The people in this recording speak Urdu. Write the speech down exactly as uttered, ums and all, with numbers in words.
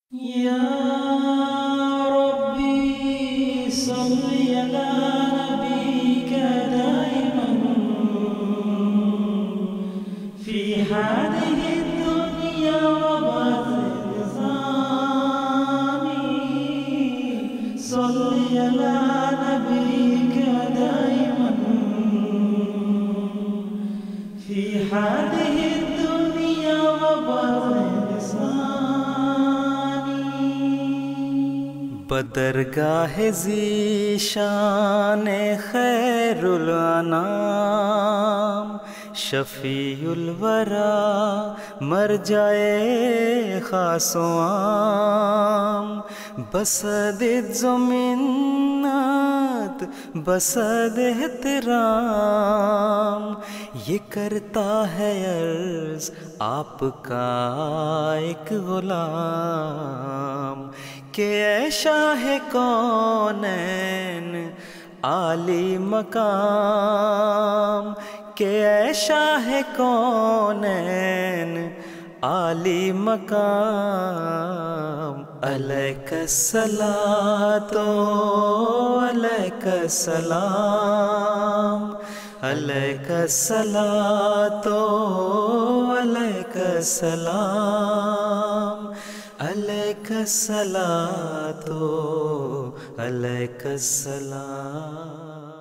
یا ربی صلی علی نبیک دائما فی هذه الدنیا وبعد نظامی صلی علی نبیک دائما فی هذه الدنیا وبعد بدرگاہ ذیشان خیر الانام شفیع الورا مرجائے خاص و عام بسد زمینات بسد احترام یہ کرتا ہے عرض آپ کا ایک غلام کہ اے شاہ کونین عالی مقام کہ اے شاہ کونین عالی مقام علیک الصلاۃ علیک السلام علیک الصلاۃ علیک السلام علیک الصلاۃ علیک السلام.